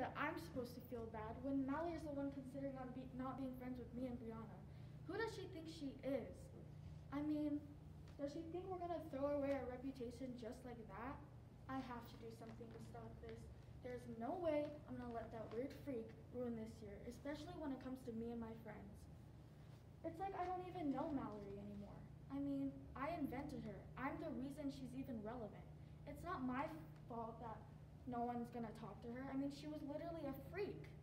that I'm supposed to feel bad when Mallory's the one considering not being friends with me and Brianna? Who does she think she is? I mean, does she think we're gonna throw away our reputation just like that? I have to do something to stop this. There's no way I'm gonna let that weird freak ruin this year, especially when it comes to me and my friends. It's like I don't even know Mallory anymore. I mean, I invented her. I'm the reason she's even relevant. It's not my fault that no one's gonna talk to her. I mean, she was literally a freak.